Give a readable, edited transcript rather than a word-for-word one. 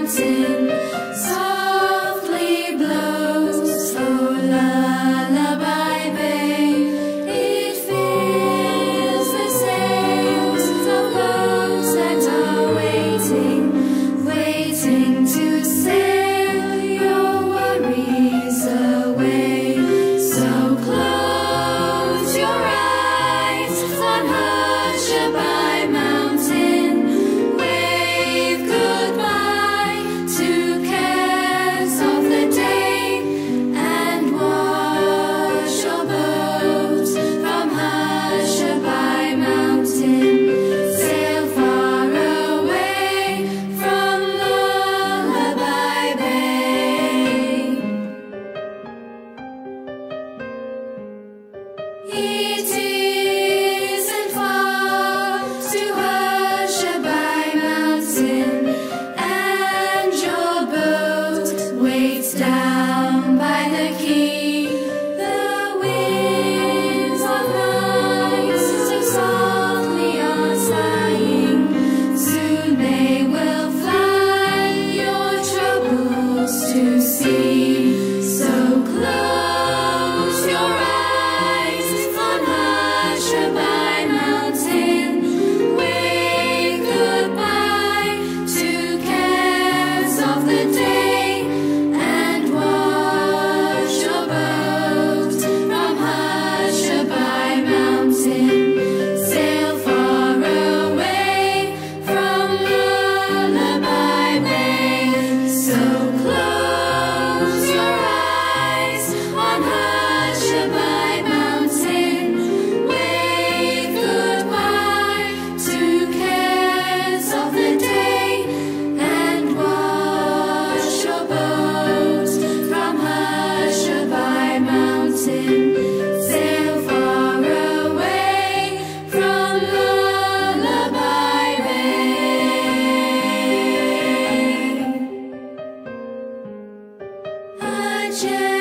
mountain softly blows, oh lullaby babe. It fills the sails of boats that are waiting, waiting to sail your worries away. So close your eyes on Hushabye Mountain, wave goodbye to cares of the day, and watch your boat from Hushabye Mountain sail far away from Lullaby Bay. It isn't far to Hushabye Mountain, and your boat waits down by the quay. The winds of night so softly are sighing, soon they will fly your troubles to sea. So close your eyes on Hushabye Mountain, wave goodbye to cares of the day, and watch your boat from Hushabye Mountain sail far away from Lullaby Bay. So close your eyes on Hushabye Mountain, wave goodbye to cares of the day, and watch your boat from Hushabye Mountain sail far away from Lullaby Bay.